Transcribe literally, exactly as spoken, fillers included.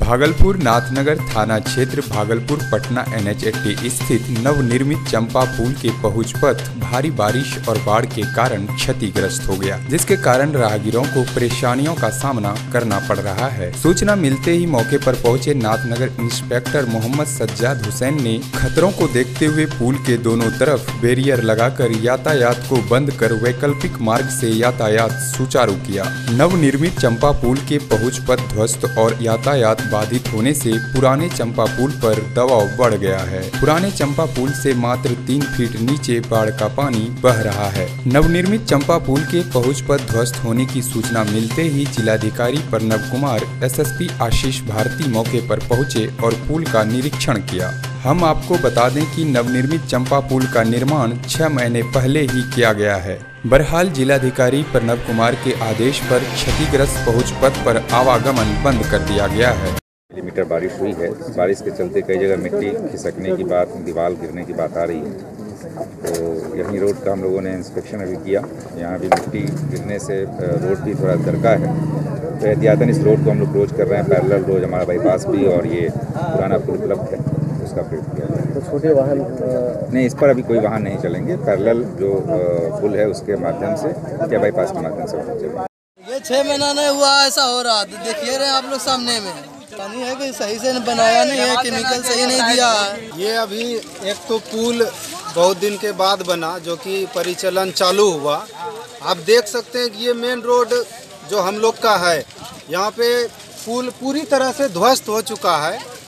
भागलपुर नाथनगर थाना क्षेत्र Bhagalpur Patna N H अस्सी स्थित नवनिर्मित चंपा पुल के पहुंच पथ भारी बारिश और बाढ़ के कारण क्षतिग्रस्त हो गया, जिसके कारण राहगीरों को परेशानियों का सामना करना पड़ रहा है। सूचना मिलते ही मौके पर पहुंचे नाथनगर इंस्पेक्टर मोहम्मद सज्जाद हुसैन ने खतरों को देखते हुए पुल के दोनों तरफ बैरियर लगाकर यातायात को बंद कर वैकल्पिक मार्ग से यातायात सुचारू किया। नवनिर्मित चंपा पुल के पहुंच पथ ध्वस्त और यातायात बाधित होने से पुराने चंपा पुल पर दबाव बढ़ गया है। पुराने चंपा पुल से मात्र तीन फीट नीचे बाढ़ का पानी बह रहा है। नवनिर्मित चंपा पुल के पहुंच पथ ध्वस्त होने की सूचना मिलते ही जिलाधिकारी Pranav Kumar, S S P Ashish Bharti मौके पर पहुंचे और पुल का निरीक्षण किया। हम आपको बता दें कि नवनिर्मित चंपा पुल का निर्माण छह महीने पहले ही किया गया है। बहरहाल जिलाधिकारी प्रणव कुमार के आदेश पर क्षतिग्रस्त पहुंच पथ पर आवागमन बंद कर दिया गया है। मिलीमीटर बारिश हुई है। बारिश के चलते कई जगह मिट्टी खिसकने की बात, दीवार गिरने की बात आ रही है। तो यहीं रोड का हम लोगों ने इंस्पेक्शन अभी किया। यहाँ भी मिट्टी गिरने से रोड भी थोड़ा दरका है, तो एहतियातन इस रोड को हम लोग क्लोज कर रहे हैं। पैरेलल रोड हमारा बाईपास भी और ये पुराना पुल उपलब्ध है, उसका प्रयोग किया जाए। तो छोटे वाहन नहीं, इस पर अभी कोई वाहन नहीं चलेंगे। पैरेलल जो पुल है उसके माध्यम से या बाईपास के माध्यम से वाहन चलेंगे। ये छः महीना नहीं हुआ ऐसा हो रहा, देखिए रहे आप लोग सामने में पानी है कि सही से बनाया नहीं है, केमिकल सही नहीं दिया है। ये अभी एक तो पुल बहुत दिन के बाद बना जो कि परिचालन चालू हुआ। आप देख सकते हैं कि ये मेन रोड जो हम लोग का है, यहाँ पे पुल पूरी तरह से ध्वस्त हो चुका है।